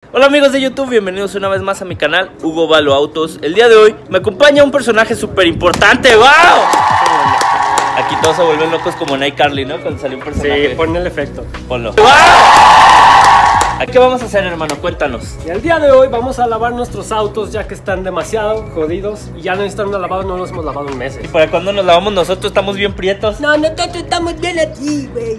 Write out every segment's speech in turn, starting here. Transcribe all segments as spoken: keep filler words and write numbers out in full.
Hola amigos de YouTube, bienvenidos una vez más a mi canal Hugo Valo Autos. El día de hoy me acompaña un personaje súper importante. ¡Wow! Aquí todos se vuelven locos como en iCarly, ¿no? Cuando salió un personaje. Sí, pon el efecto. Ponlo. ¡Wow! ¿Qué vamos a hacer, hermano? Cuéntanos. Y el día de hoy vamos a lavar nuestros autos ya que están demasiado jodidos y ya necesitan una lavada, no los hemos lavado en meses. ¿Y para cuando nos lavamos nosotros estamos bien prietos? No, nosotros estamos bien aquí, güey.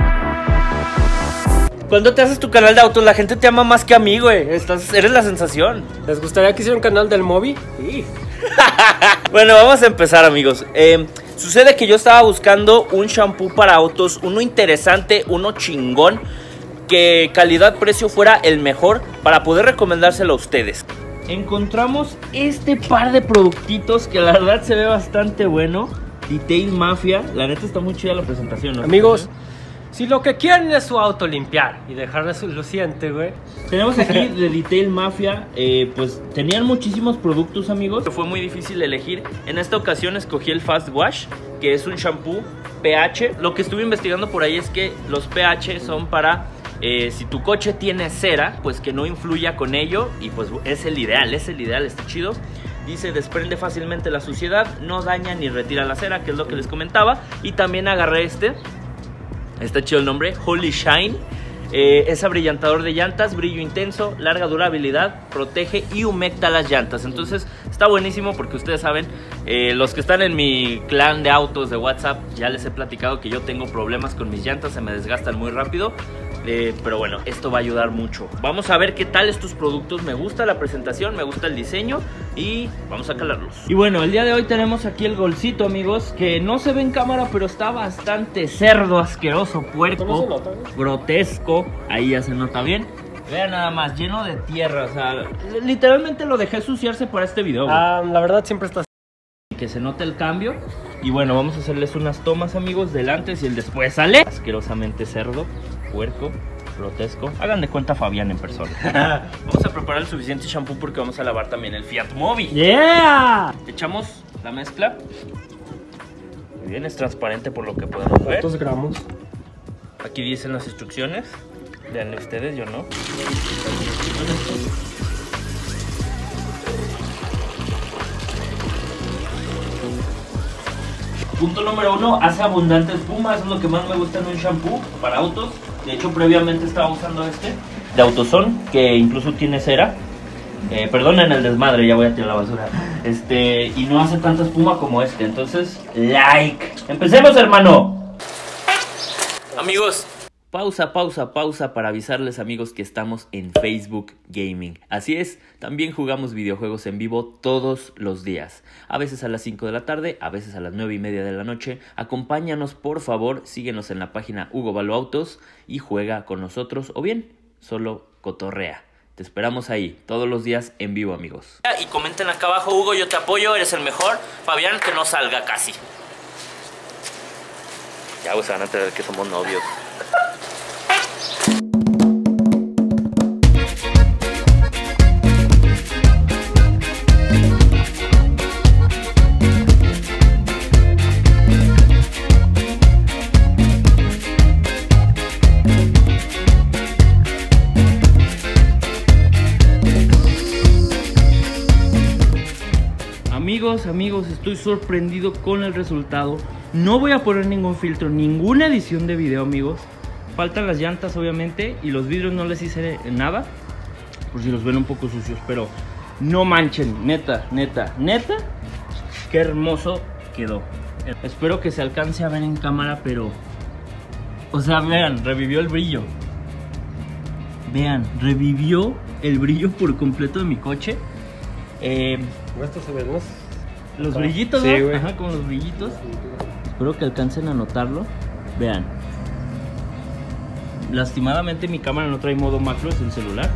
Cuando te haces tu canal de autos, la gente te ama más que a mí, güey. Estás, eres la sensación. ¿Les gustaría que hiciera un canal del Moby? Sí. Bueno, vamos a empezar, amigos. Eh, sucede que yo estaba buscando un shampoo para autos, uno interesante, uno chingón, que calidad-precio fuera el mejor para poder recomendárselo a ustedes. Encontramos este par de productitos que la verdad se ve bastante bueno. Detail Mafia, la neta está muy chida la presentación, ¿no? Amigos, si lo que quieren es su auto limpiar y dejarle su luciente, güey. Tenemos aquí de Detail Mafia, eh, pues tenían muchísimos productos, amigos. Fue muy difícil elegir. En esta ocasión escogí el Fast Wash, que es un shampoo pH. Lo que estuve investigando por ahí es que los pH son para... Eh, si tu coche tiene cera, pues que no influya con ello. Y pues es el ideal, es el ideal, está chido. Dice, desprende fácilmente la suciedad, no daña ni retira la cera, que es lo que les comentaba. Y también agarré este, está chido el nombre, Holy Shine. eh, Es abrillantador de llantas, brillo intenso, larga durabilidad, protege y humecta las llantas. Entonces está buenísimo porque ustedes saben, eh, los que están en mi clan de autos de WhatsApp, ya les he platicado que yo tengo problemas con mis llantas, se me desgastan muy rápido. Eh, pero bueno, esto va a ayudar mucho. Vamos a ver qué tal estos productos. Me gusta la presentación, me gusta el diseño y vamos a calarlos. Y bueno, el día de hoy tenemos aquí el golcito, amigos, que no se ve en cámara, pero está bastante cerdo, asqueroso, puerco, ¿Cómo se nota, ¿no? grotesco. Ahí ya se nota bien. Vean nada más, lleno de tierra. O sea, literalmente lo dejé suciarse para este video, güey. Ah, la verdad siempre está... Que se note el cambio. Y bueno, vamos a hacerles unas tomas, amigos, del antes y el después. ¿Sale? Asquerosamente cerdo, puerco, grotesco. Hagan de cuenta Fabián en persona. Vamos a preparar el suficiente shampoo porque vamos a lavar también el Fiat Mobi. ¡Yeah! Echamos la mezcla. Muy bien, es transparente por lo que podemos ver. ¿Cuántos gramos? Aquí dicen las instrucciones. Veanle ustedes, yo no. Punto número uno, hace abundante espuma. Eso es lo que más me gusta en un shampoo para autos. De hecho, previamente estaba usando este de Autoson, que incluso tiene cera. eh, Perdonen el desmadre, ya voy a tirar la basura. Este, y no hace tanta espuma como este. Entonces, like. Empecemos, hermano. Amigos, pausa, pausa, pausa para avisarles, amigos, que estamos en Facebook Gaming. Así es, también jugamos videojuegos en vivo todos los días. A veces a las cinco de la tarde, a veces a las nueve y media de la noche. Acompáñanos, por favor, síguenos en la página Hugo Valo Autos y juega con nosotros, o bien, solo cotorrea. Te esperamos ahí, todos los días en vivo, amigos. Y comenten acá abajo, Hugo, yo te apoyo, eres el mejor. Fabián, que no salga casi. Ya, pues van a tener que somos novios. Amigos, amigos, estoy sorprendido con el resultado. No voy a poner ningún filtro, ninguna edición de video, amigos. Faltan las llantas, obviamente, y los vidrios no les hice nada, por si los ven un poco sucios, pero no manchen, neta, neta, neta, qué hermoso quedó. Espero que se alcance a ver en cámara, pero... O sea, vean, revivió el brillo. Vean, revivió el brillo por completo de mi coche. Eh... Esto se ve, ¿no? Los Ah, brillitos, sí, ¿no? güey. Ajá, como los brillitos. Espero que alcancen a notarlo. Vean. Lastimadamente mi cámara no trae modo macro, es el celular.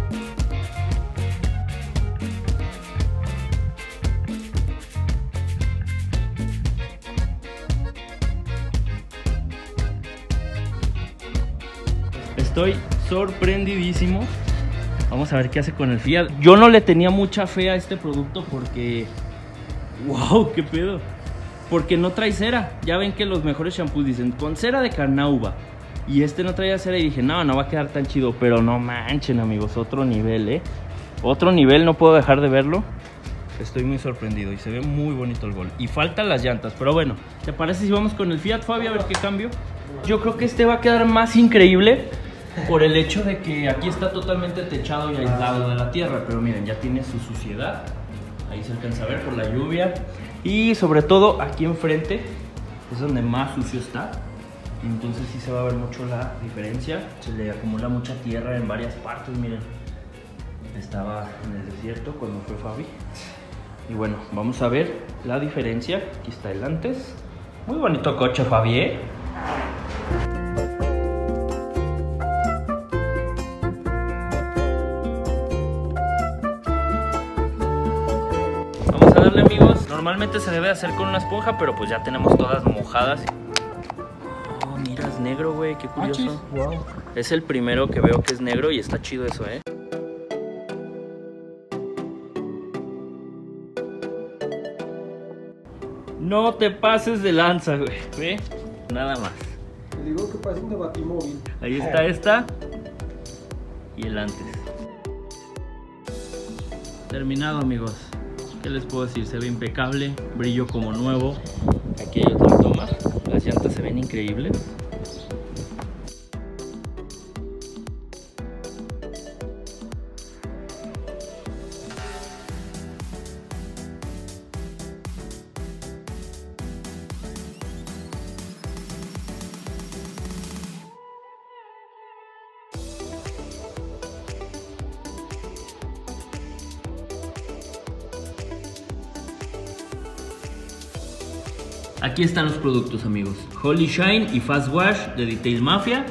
Estoy sorprendidísimo. Vamos a ver qué hace con el Fiat. Yo no le tenía mucha fe a este producto porque... ¡Wow! ¡Qué pedo! Porque no trae cera. Ya ven que los mejores shampoos dicen con cera de carnauba, Y este no traía cera y dije, no, no va a quedar tan chido. Pero no manchen, amigos, otro nivel, ¿eh? Otro nivel, no puedo dejar de verlo. Estoy muy sorprendido y se ve muy bonito el Gol. Y faltan las llantas, pero bueno, ¿te parece si vamos con el Fiat, Fabi, a ver qué cambio? Yo creo que este va a quedar más increíble por el hecho de que aquí está totalmente techado y aislado de la tierra. Pero miren, ya tiene su suciedad. Ahí se alcanza a ver por la lluvia. Y sobre todo aquí enfrente es donde más sucio está. Entonces sí se va a ver mucho la diferencia. Se le acumula mucha tierra en varias partes, miren. Estaba en el desierto cuando fue Fabi. Y bueno, vamos a ver la diferencia. Aquí está el antes. Muy bonito coche, Fabi, ¿eh? Vamos a darle, amigos. Normalmente se debe hacer con una esponja, pero pues ya tenemos todas mojadas. Oh, mira, es negro, güey, qué curioso. Wow. Es el primero que veo que es negro y está chido eso, ¿eh? No te pases de lanza, güey. ¿Ve? Nada más. Te digo que parece un batimóvil. Ahí está esta. Y el antes. Terminado, amigos. ¿Qué les puedo decir? Se ve impecable. Brillo como nuevo. Aquí hay otra toma. Las llantas se ven increíbles. Aquí están los productos, amigos. Holy Shine y Fast Wash de Detail Mafia.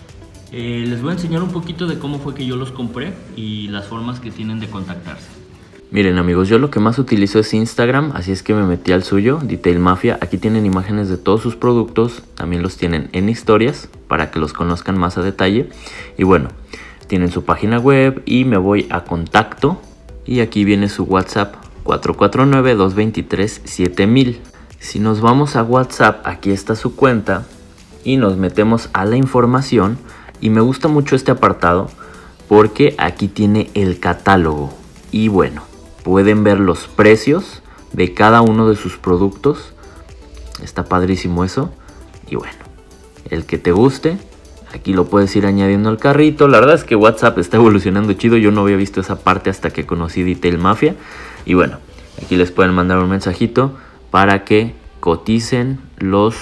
Eh, les voy a enseñar un poquito de cómo fue que yo los compré y las formas que tienen de contactarse. Miren, amigos, yo lo que más utilizo es Instagram, así es que me metí al suyo, Detail Mafia. Aquí tienen imágenes de todos sus productos, también los tienen en historias para que los conozcan más a detalle. Y bueno, tienen su página web y me voy a contacto y aquí viene su WhatsApp cuatro cuatro nueve, dos dos tres, siete mil. Si nos vamos a WhatsApp, aquí está su cuenta y nos metemos a la información. Y me gusta mucho este apartado porque aquí tiene el catálogo. Y bueno, pueden ver los precios de cada uno de sus productos. Está padrísimo eso. Y bueno, el que te guste, aquí lo puedes ir añadiendo al carrito. La verdad es que WhatsApp está evolucionando chido. Yo no había visto esa parte hasta que conocí Detail Mafia. Y bueno, aquí les pueden mandar un mensajito para que coticen los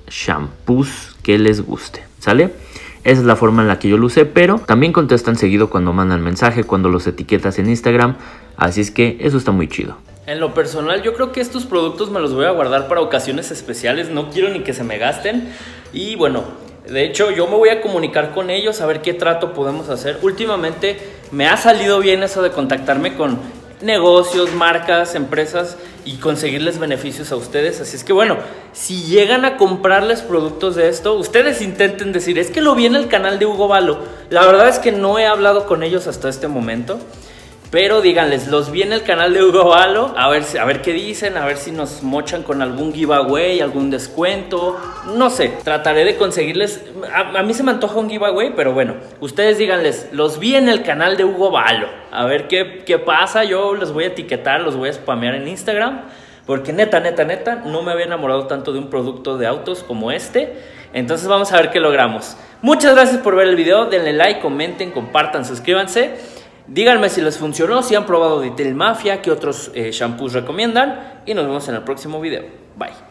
shampoos que les guste, ¿sale? Esa es la forma en la que yo lo usé, pero también contestan seguido cuando mandan mensaje, cuando los etiquetas en Instagram, así es que eso está muy chido. En lo personal, yo creo que estos productos me los voy a guardar para ocasiones especiales, no quiero ni que se me gasten. Y bueno, de hecho yo me voy a comunicar con ellos a ver qué trato podemos hacer. Últimamente me ha salido bien eso de contactarme con negocios, marcas, empresas y conseguirles beneficios a ustedes. Así es que bueno, si llegan a comprarles productos de esto, ustedes intenten decir, es que lo vi en el canal de Hugo Valo. La verdad es que no he hablado con ellos hasta este momento, pero díganles, los vi en el canal de Hugo Valo, a ver, a ver qué dicen, a ver si nos mochan con algún giveaway, algún descuento, no sé, trataré de conseguirles. A, a mí se me antoja un giveaway, pero bueno, ustedes díganles, los vi en el canal de Hugo Valo, a ver qué, qué pasa. Yo los voy a etiquetar, los voy a spamear en Instagram, porque neta, neta, neta, no me había enamorado tanto de un producto de autos como este. Entonces vamos a ver qué logramos. Muchas gracias por ver el video, denle like, comenten, compartan, suscríbanse. Díganme si les funcionó, si han probado Detail Mafia, qué otros eh, shampoos recomiendan. Y nos vemos en el próximo video. Bye.